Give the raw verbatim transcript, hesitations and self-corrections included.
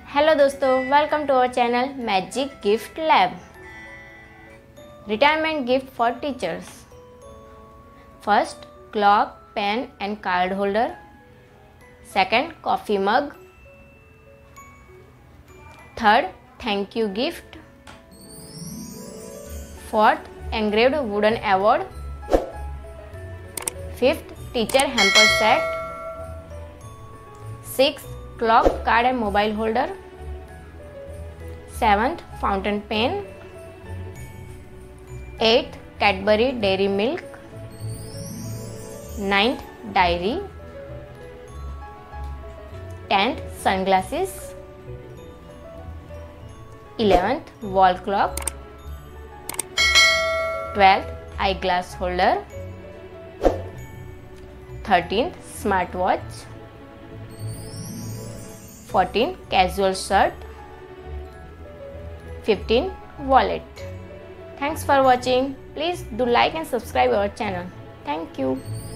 Hello दोस्तों, welcome to our channel magic gift lab. Retirement gift for teachers. First, clock, pen and card holder. Second, coffee mug. Third, thank you gift. Fourth, engraved wooden award. Fifth, teacher hamper set. Sixth, clock, card and mobile holder. Seventh, fountain pen. Eighth, Cadbury dairy milk. Ninth, diary. Tenth, sunglasses. Eleventh, wall clock. Twelfth, eyeglass holder. Thirteenth, smartwatch. Fourteenth, casual shirt. Fifteen, wallet. Thanks for watching. Please do like and subscribe our channel. Thank you.